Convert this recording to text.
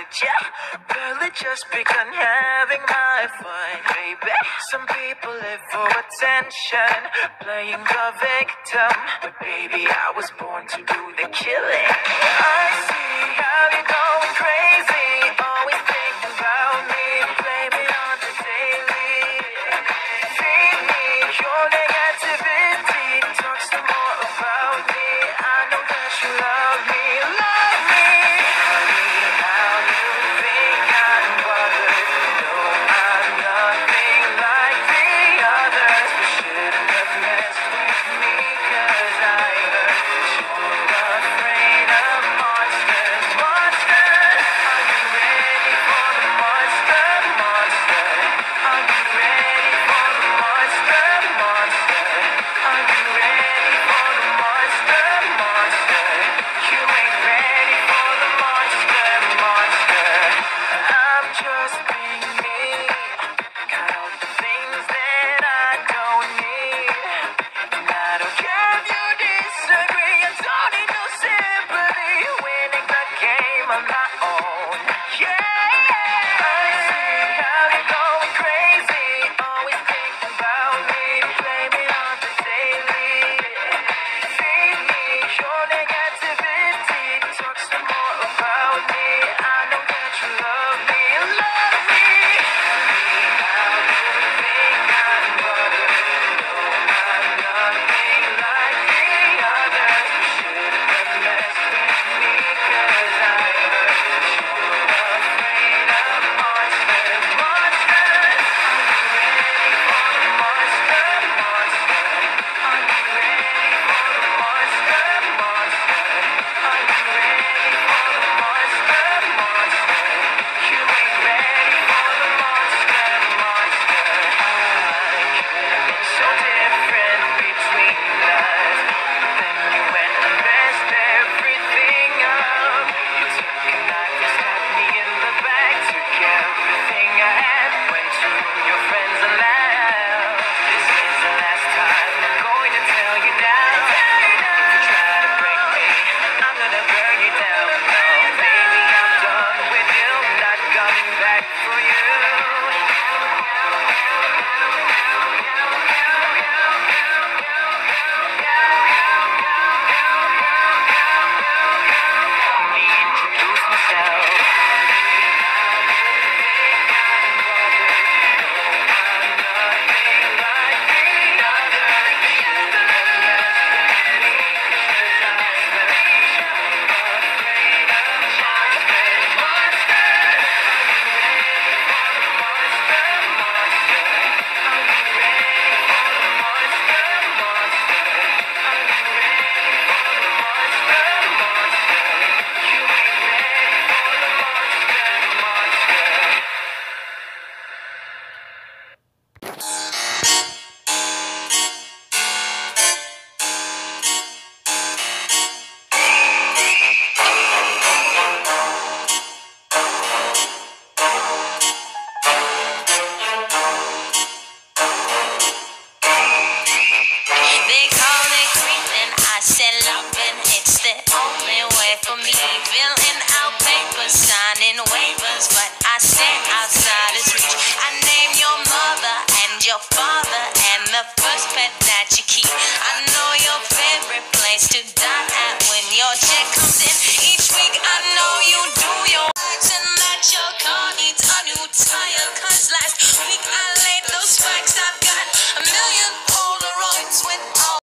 ya. Barely just begun having my fun, baby. Some people live for attention, playing the victim, but baby, I was born to do the killing. I see how you're going crazy, always thinking about me, blame it on the daily. Feed me your negativity, talk some more about me. I know that you love me, love me. Tell me how you think I'm bothered. No, I'm nothing like the others. You shouldn't have messed with me, 'cause I heard you're afraid of monsters. Monsters, are you ready for the monster? Monster, are you ready for the monster? Monster, are you ready for the monster? Monster, you ain't ready for the monster. Monster, I'm just being me. Got all the things that I don't need, and I don't care if you disagree. I don't need no sympathy. Winning the game on my own. Yeah, I see how you're going crazy, always thinking about me, blame it on the daily. Feed me your negativity, talk some more about me. I know that you love me, love me. Tell me how you think I'm bothered. No, I'm nothing like the others. You shouldn't have messed with me, 'cause I heard you're afraid of monsters. Monsters, are you ready for the monster? Monster, are you ready for the monster? Monster, are you ready for the monster? Monster, you ain't ready for the monster. Monster, I could have been so different between us, but then you went and messed everything up. You took a knife and stabbed me in the back, took everything I had, went to your friends and laughed. This is the last time I'm going to tell you now. If you try to break me, I'm gonna burn you down. No, baby, I'm done with you, not coming back for you. Let me introduce myself. They call it creeping, I said loving. It's the only way for me. Filling out papers, signing waivers, but I stay outside his reach. I name your mother and your father and the first pet